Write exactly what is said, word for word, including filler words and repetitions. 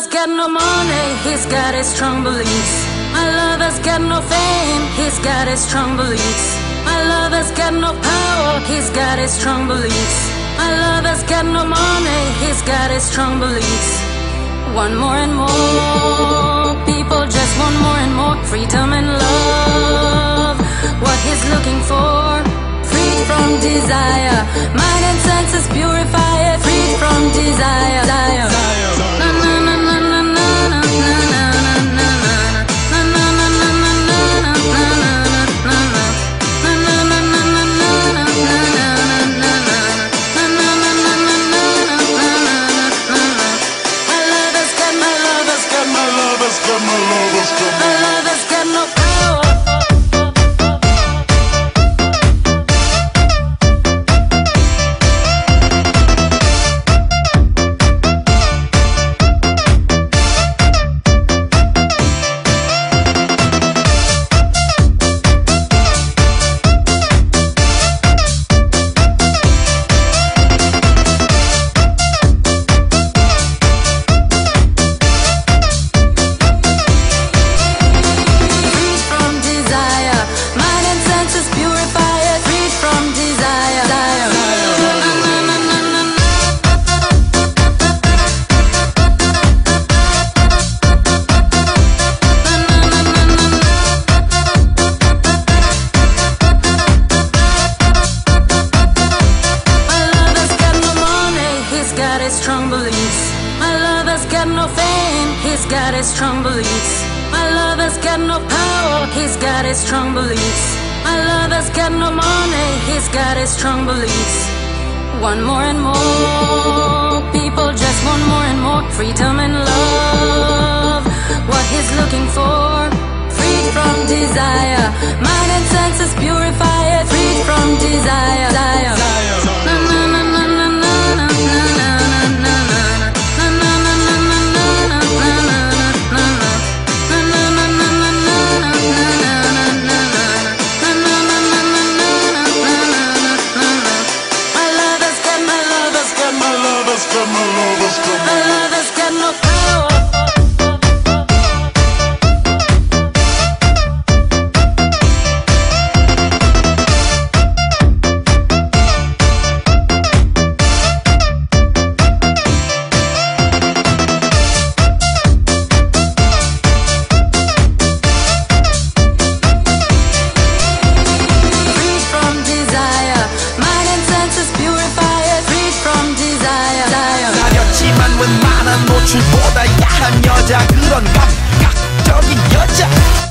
lover's got no money, he's got his strong beliefs. My lover's got no fame, he's got his strong beliefs. My lover's got no power, he's got his strong beliefs. My lover's got no money, he's got his strong beliefs. Want more and more, people just want more and more freedom and love. What he's looking for, freed from desire. Mind and senses purify it, freed from desire. Na, na, na, na, na, na, na, na, na, strong beliefs. My lover's got no fame, he's got his strong beliefs. My lover's got no power, he's got his strong beliefs. My lover's got no money, he's got his strong beliefs. Want more and more, people just want more and more freedom and love. What he's looking for, freed from desire. Mind and senses purify it, freed from desire. Na, na, na, na, na, na, na, na. 노출보다 야한 여자, 그런 감각적인 여자.